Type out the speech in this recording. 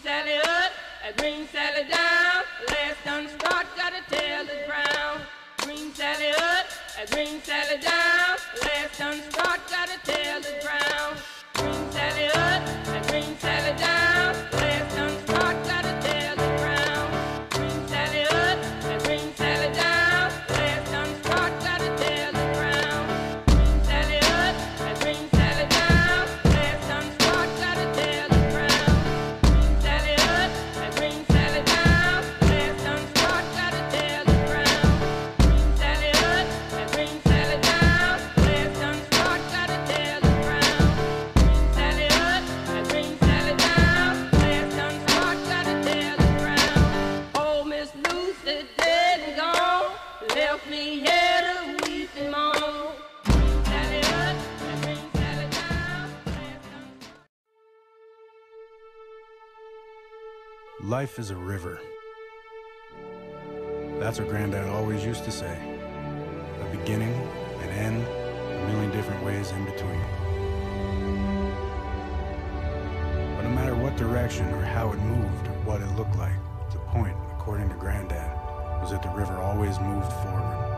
Sally up, green Sally down. Last done start, gotta tell the ground. Green Sally up, green Sally down. Last done start, gotta tell the ground. Green Sally up, green Sally down. Last done start, gotta tell the ground. Green Sally up, green Sally down. Last done start, gotta tell the ground. Green Sally up, green Sally down. Last done start, gotta tell the ground. Green Sally up, green Sally down. Last done start, gotta tell the ground. Green Sally up, green Sally down. Last done start, gotta tell the ground. Green Sally up, green Sally down. Last done start, gotta tell the ground. Oh, Miss Lucy dead and gone, left me here to weep and moan. Green Sally up, green Sally down. Last done. Life is a river. That's what Granddad always used to say. A beginning, an end, a million different ways in between. But no matter what direction or how it moved or what it looked like, the point, according to Granddad, was that the river always moved forward.